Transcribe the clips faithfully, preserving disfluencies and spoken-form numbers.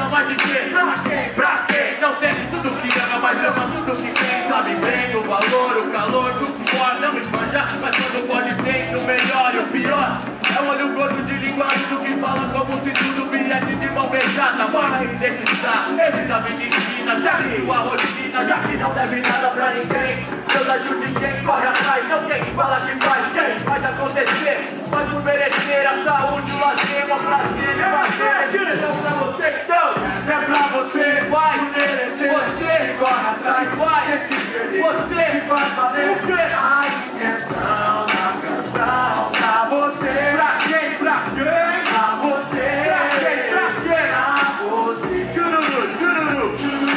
mais de quem? Pra quem? Pra quem? Não tem tudo que ama, mas ama tudo que tem. Sabe bem o valor, o calor do suor. Não me manja, mas quando pode tem o melhor e o pior. É um olho gordo de linguagem do que fala como se tudo bilhete de mão beijada. Mas deixa estar, esse da medicina, já que a rotina, já que não deve nada pra ninguém. Deus ajude quem corre atrás, não quem fala que faz, quem faz acontecer. Faz por merecer a saúde, o lazer, o prazer e fazer. Então pra você, então, isso é pra você, vai, por merecer. Você corre atrás, vai, se perder, você me faz valer. O quê? A intenção da canção pra você. Pra quem? Pra quem? Pra você. Pra quem? Pra quem? Pra você. Chururu, chururu,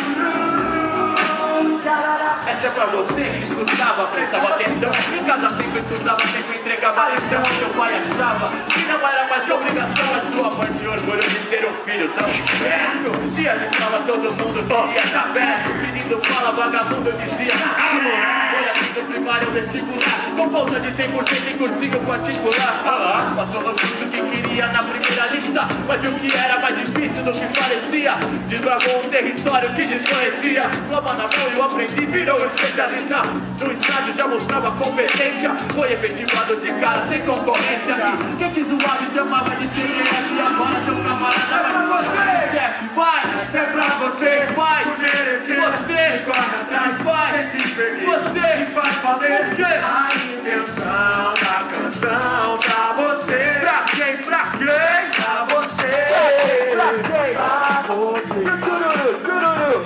essa é pra você que escutava, prestava atenção. Em casa sempre estudava, sempre entregava a lição. Seu pai achava que não era mais que obrigação a sua parte de orgulho de ter um filho tão esperto. Dia de prova todo mundo queria estar perto. Menino fala, vagabundo dizia foi assim do primário ao vestibular, com bolsa de cem por cento em cursinho particular. Passou no curso que queria na primeira lista, mas viu que era mais difícil do que parecia. Desbravou um território que desconhecia. Flama na mão e eu aprendi, virou especialista. No estágio já mostrava competência. Foi efetivado de cara, sem concorrência. Quem te zoava e chamava de C P F, agora seu camarada vai pra você. Chefe, vai! Isso é pra você, vai! por merecer. Você corre atrás, vai! sem se perder. Você me faz valer. O quê? A intenção da canção pra você. Pra quem? Pra quem? Pra você. Pra quem? Pra você. Chururu, chururu.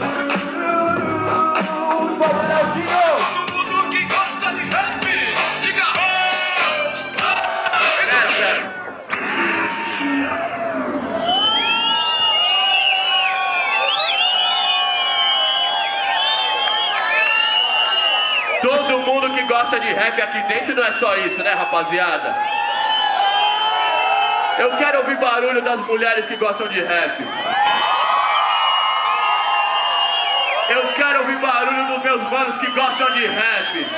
Vamos, Leozinho! Todo mundo que gosta de rap, diga oh, oh. Todo mundo que gosta de rap aqui dentro não é só isso, né, rapaziada? Eu quero ouvir barulho das mulheres que gostam de rap. Eu quero ouvir barulho dos meus manos que gostam de rap.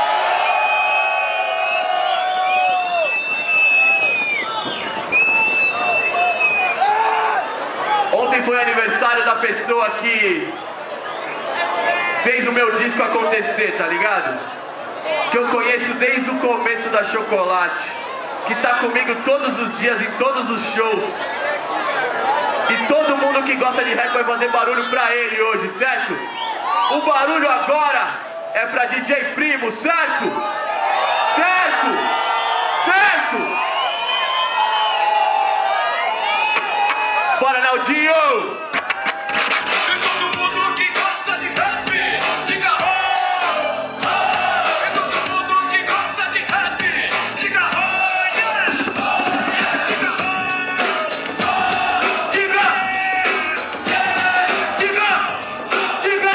Ontem foi aniversário da pessoa que fez o meu disco acontecer, tá ligado? Que eu conheço desde o começo da Chocolate, que tá comigo todos os dias, em todos os shows. E todo mundo que gosta de rap vai fazer barulho pra ele hoje, certo? O barulho agora é pra D J Primo, certo? Certo? Certo? Bora, Naldinho! E todo mundo que gosta de rap, diga oh, oh. E todo mundo que gosta de rap, diga oh, yeah. Diga oh, oh. Diga! Diga! Diga!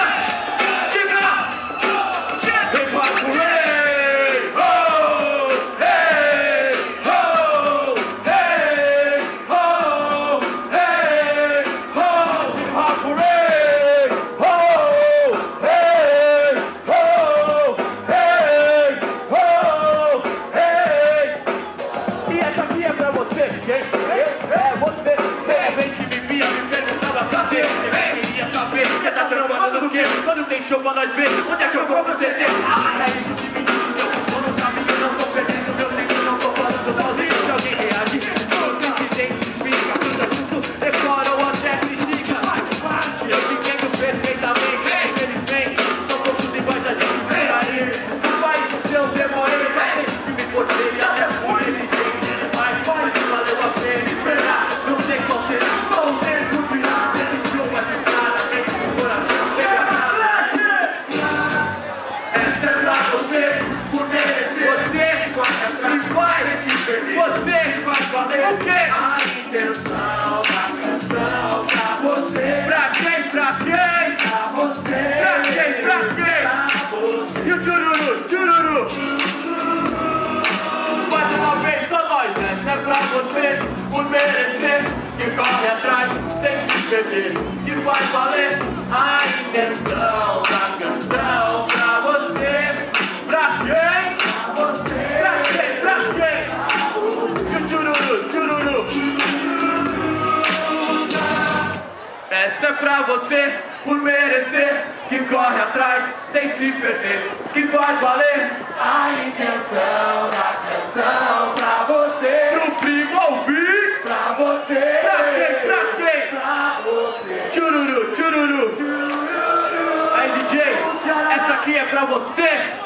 Diga! Vem pra comer! Oh! Hey! Oh! Hey! Oh! Hey! Oh! Vem pra comer! Oh! Hey! Oh! Hey! Oh! Hey! E essa aqui é pra você, quem? É você, de repente me via, me perguntava cadê? Eu queria saber, você tá trampando no quê? Quando tem show pra nós ver, onde é que eu compro C D? Ah, é isso que me diz, eu tô no caminho, não tô perdendo meu tempo, não tô falando sozinho. Se alguém reage, tudo que se identifica, tudo junto, decora ou até critica. Eu te entendo perfeitamente, infelizmente, são poucos iguais a gente por aí. No país do seu demorei, vai ter que me portei até por ele. Mas valeu a pena esperar, não sei qual será, só o tempo virá. Esse show vai ficar dentro do coração, chega Essa é pra você, por merecer. você corre atrás, e vai, sem se perder. você me faz valer. o quê? A intenção da canção pra você. Pra quem, pra quem? Pra você. Pra quem, pra quem? Pra você. E o chururu, chururu. Mais uma vez, só nós, essa é pra você, por merecer. Que corre atrás, sem se perder. Que vai valer a intenção da canção pra você. Pra quem? Pra você. Pra quem, pra quem? E o chururu, chururu. Essa Essa é pra você, por merecer, que corre atrás sem se perder, que faz valer A intenção da canção pra você, pro primo ouvir. pra você, Pra quem? Pra quem? pra você. Chururu, chururu. Chururu. Aí D J, essa aqui é pra você.